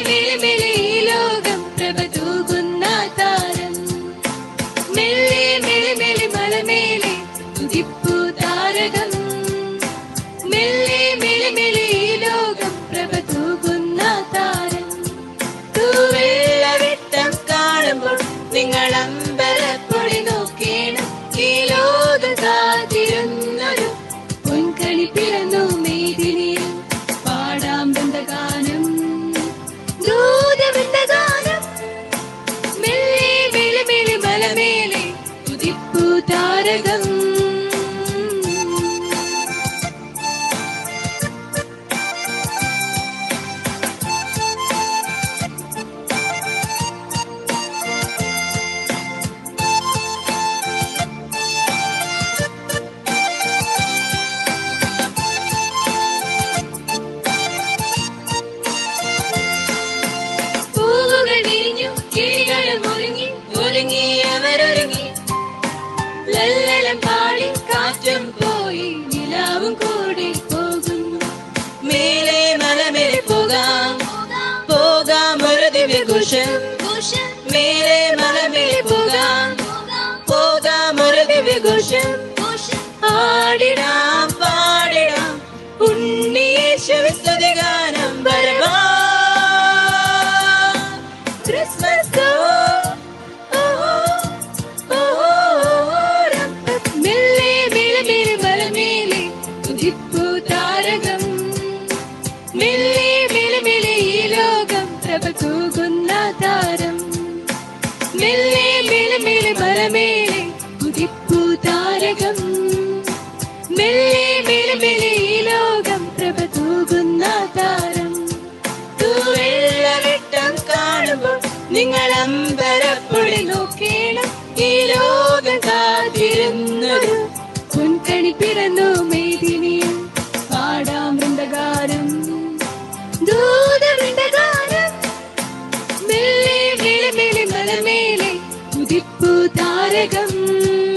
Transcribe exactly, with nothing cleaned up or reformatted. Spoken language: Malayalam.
മെല്ലെ മെല്ലെ ഈ ലോകം പ്രഭ തൂകുന്ന താരം. മെല്ലെ മെല്ലെ മെല്ലെ മലമേലെ ഉദിപ്പൂ താരകം. മെല്ലെ മെല്ലെ മെല്ലെ ഈ ലോകം പ്രഭ തൂകുന്ന താരം. തൂവെള്ള വെട്ടം കാണുമ്പോൾ നിങ്ങൾ അമ്പരപ്പൊടി നോക്കേണം. ഈ ലോകം കാത്തിരുന്നൊരു പൊൻകണി പിറന്നു മേദിനിയിൽ. പാടാം വൃന്ദഗാനം, ദൂതവൃന്ദഗാനം. മെല്ലെ മെല്ലെ മെല്ലെ മലമേലെ ഉദിപ്പൂ താരകം. ലല്ലലം പാടി കാറ്റും പോയി നിലാവും കൂടി പോകുന്നു. മേലെ മലമേലെ പോകാം പോകാം ഒരു ദിവ്യഘോഷം. മേലെ മലമേലെ പോകാം പോകാം ഒരു ദിവ്യഘോഷം. ആടിടാം പാടിടാം ഉണ്ണിയേശുവിൻ സ്തുതിഗാനം. വരവാ ക്രിസ്മസ്. മെല്ലെ മെല്ലെ മെല്ലെ ഈ ലോകം പ്രഭ തൂകുന്ന താരം. മെല്ലെ മെല്ലെ മെല്ലെ മലമേലെ ഉദിപ്പൂ താരകം. മെല്ലെ മെല്ലെ മെല്ലെ ഈ ലോകം പ്രഭ തൂകുന്ന താരം. തൂവെള്ള വെട്ടം കാണുമ്പോൾ നിങ്ങൾ അമ്പരപ്പൊടി നോക്കേണം. ഈ ലോകം കാത്തിരുന്നൊരു പൊൻകണി പിറന്നു മേദിനിയിൽ. പാടാം വൃന്ദഗാനം, ദൂതവൃന്ദഗാനം. മെല്ലെ മെല്ലെ മെല്ലെ മലമേലെ ഉദിപ്പൂ താരകം.